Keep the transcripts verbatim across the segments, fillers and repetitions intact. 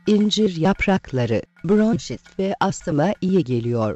İncir yaprakları, bronşit ve astıma iyi geliyor.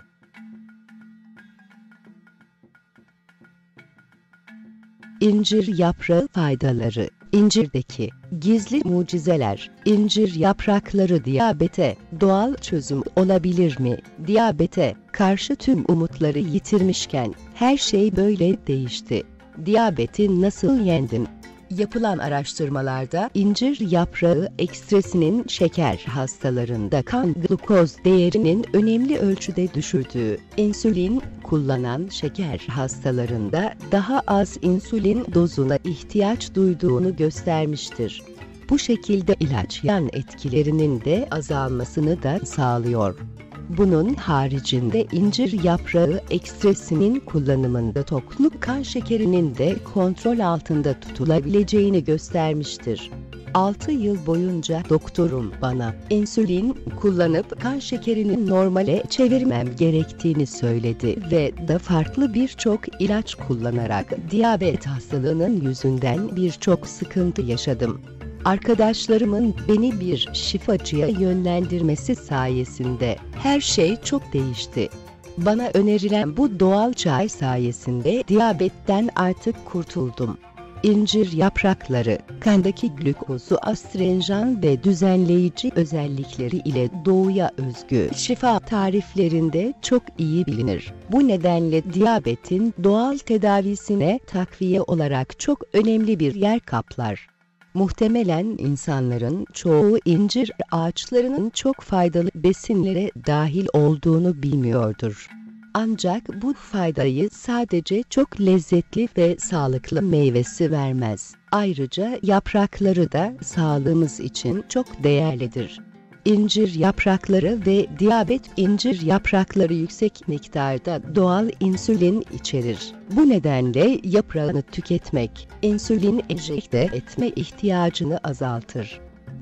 İncir yaprağı faydaları. İncirdeki gizli mucizeler. İncir yaprakları diyabete doğal çözüm olabilir mi? Diyabete karşı tüm umutları yitirmişken her şey böyle değişti. Diyabeti nasıl yendim? Yapılan araştırmalarda incir yaprağı ekstresinin şeker hastalarında kan glukoz değerinin önemli ölçüde düşürdüğü, insülin kullanan şeker hastalarında daha az insülin dozuna ihtiyaç duyduğunu göstermiştir. Bu şekilde ilaç yan etkilerinin de azalmasını da sağlıyor. Bunun haricinde incir yaprağı ekstresinin kullanımında tokluk kan şekerinin de kontrol altında tutulabileceğini göstermiştir. altı yıl boyunca doktorum bana insülin kullanıp kan şekerini normale çevirmem gerektiğini söyledi ve da farklı birçok ilaç kullanarak diyabet hastalığının yüzünden birçok sıkıntı yaşadım. Arkadaşlarımın beni bir şifacıya yönlendirmesi sayesinde her şey çok değişti. Bana önerilen bu doğal çay sayesinde diyabetten artık kurtuldum. İncir yaprakları, kandaki glukozu astringent ve düzenleyici özellikleri ile doğuya özgü şifa tariflerinde çok iyi bilinir. Bu nedenle diyabetin doğal tedavisine takviye olarak çok önemli bir yer kaplar. Muhtemelen insanların çoğu incir ağaçlarının çok faydalı besinlere dahil olduğunu bilmiyordur. Ancak bu faydayı sadece çok lezzetli ve sağlıklı meyvesi vermez. Ayrıca yaprakları da sağlığımız için çok değerlidir. İncir yaprakları ve diyabet. İncir yaprakları yüksek miktarda doğal insülin içerir. Bu nedenle yaprağını tüketmek, insülin enjekte etme ihtiyacını azaltır.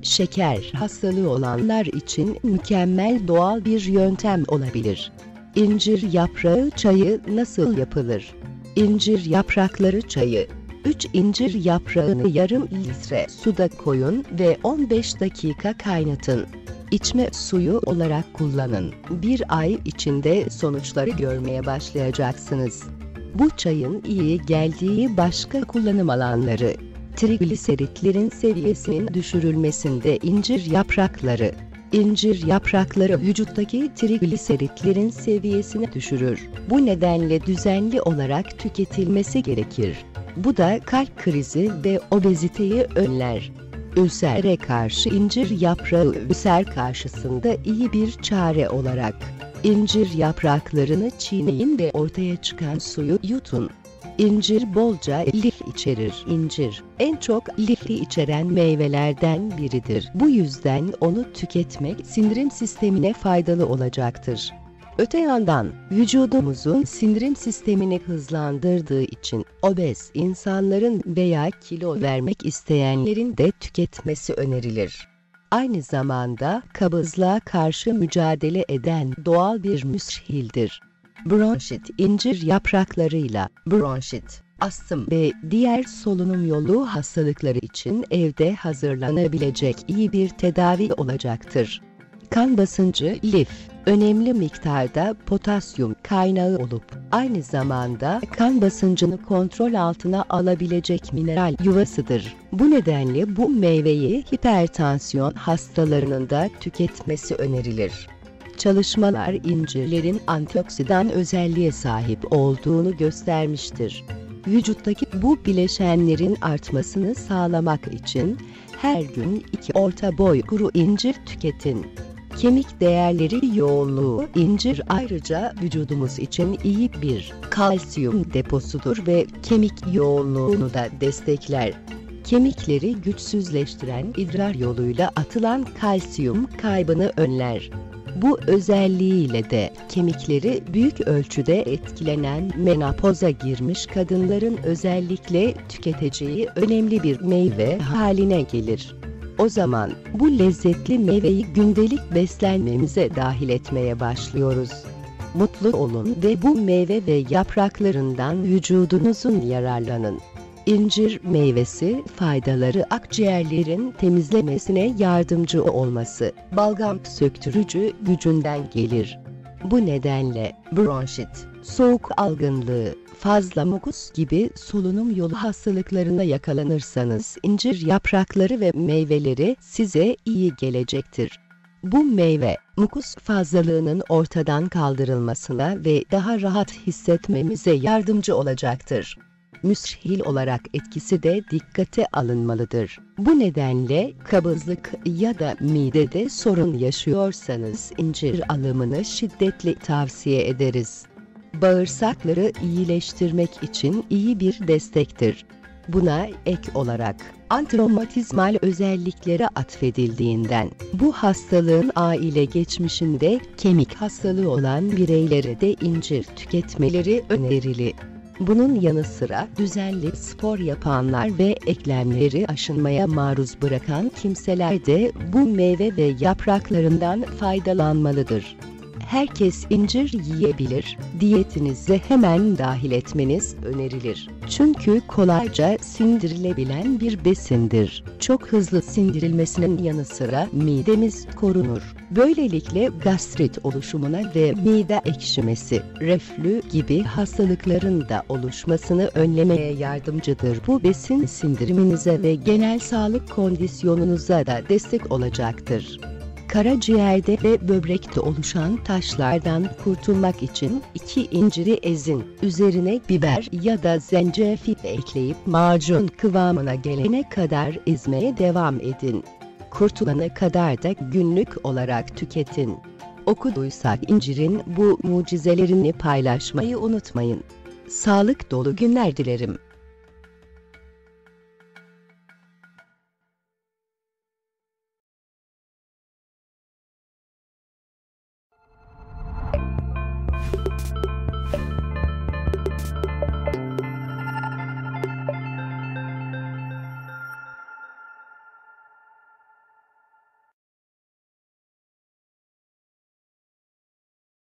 Şeker hastalığı olanlar için mükemmel doğal bir yöntem olabilir. İncir yaprağı çayı nasıl yapılır? İncir yaprakları çayı. üç incir yaprağını yarım litre suda koyun ve on beş dakika kaynatın. İçme suyu olarak kullanın. Bir ay içinde sonuçları görmeye başlayacaksınız. Bu çayın iyi geldiği başka kullanım alanları. Trigliseritlerin seviyesinin düşürülmesinde incir yaprakları. İncir yaprakları vücuttaki trigliseritlerin seviyesini düşürür. Bu nedenle düzenli olarak tüketilmesi gerekir. Bu da kalp krizi ve obeziteyi önler. Ülsere karşı incir yaprağı ülser karşısında iyi bir çare olarak. İncir yapraklarını çiğneyin ve ortaya çıkan suyu yutun. İncir bolca lif içerir. İncir, en çok lifi içeren meyvelerden biridir. Bu yüzden onu tüketmek sindirim sistemine faydalı olacaktır. Öte yandan, vücudumuzun sindirim sistemini hızlandırdığı için obez insanların veya kilo vermek isteyenlerin de tüketmesi önerilir. Aynı zamanda kabızlığa karşı mücadele eden doğal bir müshildir. Bronşit incir yapraklarıyla, bronşit, astım ve diğer solunum yolu hastalıkları için evde hazırlanabilecek iyi bir tedavi olacaktır. Kan basıncı lif, önemli miktarda potasyum kaynağı olup, aynı zamanda kan basıncını kontrol altına alabilecek mineral yuvasıdır. Bu nedenle bu meyveyi hipertansiyon hastalarının da tüketmesi önerilir. Çalışmalar incirlerin antioksidan özelliğe sahip olduğunu göstermiştir. Vücuttaki bu bileşenlerin artmasını sağlamak için her gün iki orta boy kuru incir tüketin. Kemik değerleri yoğunluğu. İncir ayrıca vücudumuz için iyi bir kalsiyum deposudur ve kemik yoğunluğunu da destekler. Kemikleri güçsüzleştiren idrar yoluyla atılan kalsiyum kaybını önler. Bu özelliğiyle de kemikleri büyük ölçüde etkilenen menopoza girmiş kadınların özellikle tüketeceği önemli bir meyve haline gelir. O zaman bu lezzetli meyveyi gündelik beslenmemize dahil etmeye başlıyoruz. Mutlu olun ve bu meyve ve yapraklarından vücudunuzun yararlanın. İncir meyvesi faydaları akciğerlerin temizlemesine yardımcı olması, balgam söktürücü gücünden gelir. Bu nedenle bronşit, soğuk algınlığı, fazla mukus gibi solunum yolu hastalıklarına yakalanırsanız incir yaprakları ve meyveleri size iyi gelecektir. Bu meyve, mukus fazlalığının ortadan kaldırılmasına ve daha rahat hissetmemize yardımcı olacaktır. Müshil olarak etkisi de dikkate alınmalıdır. Bu nedenle kabızlık ya da midede sorun yaşıyorsanız incir alımını şiddetle tavsiye ederiz. Bağırsakları iyileştirmek için iyi bir destektir. Buna ek olarak antiromatizmal özelliklere atfedildiğinden bu hastalığın aile geçmişinde kemik hastalığı olan bireylere de incir tüketmeleri önerili. Bunun yanı sıra düzenli spor yapanlar ve eklemleri aşınmaya maruz bırakan kimseler de bu meyve ve yapraklarından faydalanmalıdır. Herkes incir yiyebilir, diyetinize hemen dahil etmeniz önerilir. Çünkü kolayca sindirilebilen bir besindir. Çok hızlı sindirilmesinin yanı sıra midemiz korunur. Böylelikle gastrit oluşumuna ve mide ekşimesi, reflü gibi hastalıkların da oluşmasını önlemeye yardımcıdır. Bu besin sindiriminize ve genel sağlık kondisyonunuza da destek olacaktır. Karaciğerde ve böbrekte oluşan taşlardan kurtulmak için iki inciri ezin, üzerine biber ya da zencefil ekleyip macun kıvamına gelene kadar ezmeye devam edin. Kurtulana kadar da günlük olarak tüketin. Okuduysak incirin bu mucizelerini paylaşmayı unutmayın. Sağlık dolu günler dilerim.